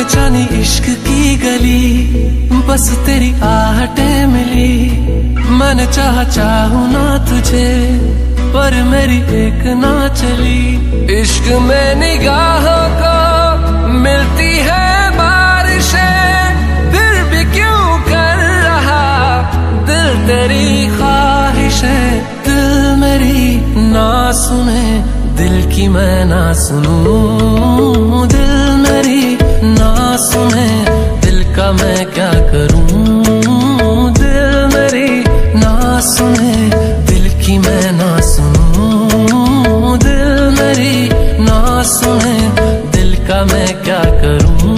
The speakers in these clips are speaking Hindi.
जानी इश्क की गली, बस तेरी आहटें मिली। मैंने चाहूं ना तुझे, पर मेरी एक ना चली। इश्क में निगाहों को मिलती है बारिशें, फिर भी क्यों कर रहा दिल तेरी ख्वाहिशें। दिल मेरी ना सुने, दिल की मैं ना सुनूं। दिल मेरी ना सुने, दिल का मैं क्या करूं। दिल मेरी ना सुने, दिल की मैं ना सुनूं। दिल मेरी ना सुने, दिल का मैं क्या करूं।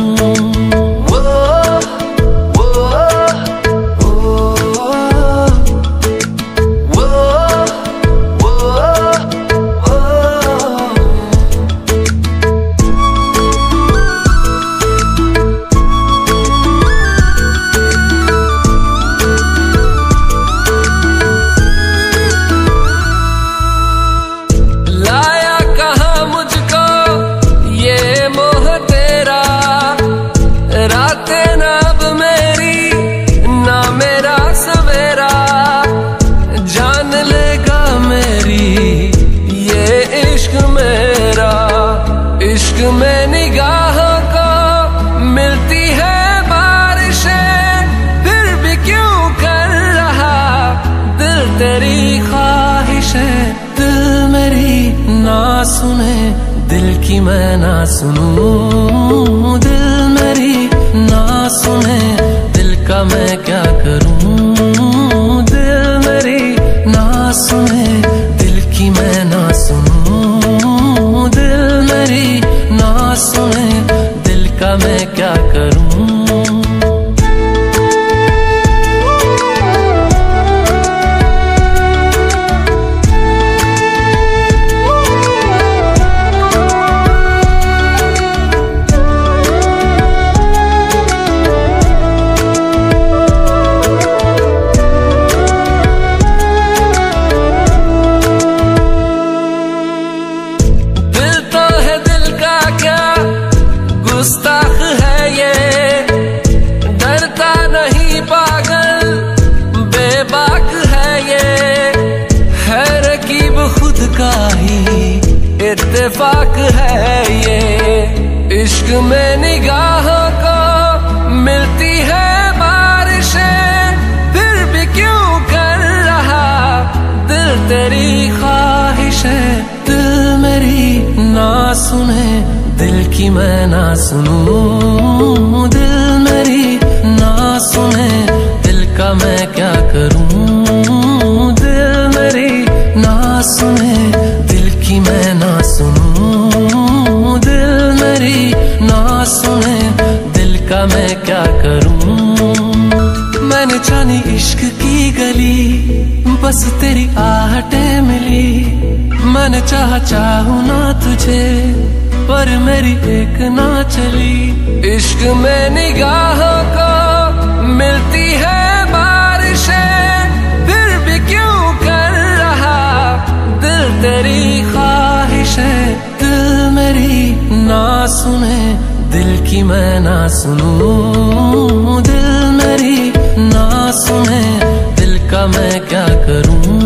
इश्क में निगाहों को मिलती है बारिशें, फिर भी क्यों कर रहा दिल तेरी ख्वाहिशें। दिल मेरी ना सुने, दिल की मैं ना सुनूं। दिल मेरी ना सुने, दिल का मैं क्या करूं। दिल मेरी ना सुने, दिल की मैं ना सुनूं। दिल मेरी ना सुने, दिल का मैं क्या करूं। गुस्ताख है ये, डरता नहीं पागल बेबाक है ये। है रकीब खुद का ही इत्तेफाक है ये। इश्क में निगाहों को मिलती है बारिशें, फिर भी क्यों कर रहा दिल तेरी ख्वाहिशें। दिल मेरी ना सुने, दिल की मैं ना सुनूं। दिल मेरी ना सुने, दिल का मैं क्या करूं। दिल मेरी ना सुने, दिल की मैं ना सुनूं। दिल मेरी ना सुने, दिल का मैं क्या करूं। मैंने जानी इश्क की गली, बस तेरी आहटें मिली। मैंने चाहूं ना तुझे, पर मेरी एक ना चली। इश्क में निगाहों को मिलती है बारिशें, फिर भी क्यों कर रहा दिल तेरी ख्वाहिशें। दिल मेरी ना सुने, दिल की मैं ना सुनूं। दिल मेरी ना सुने, दिल का मैं क्या करूं।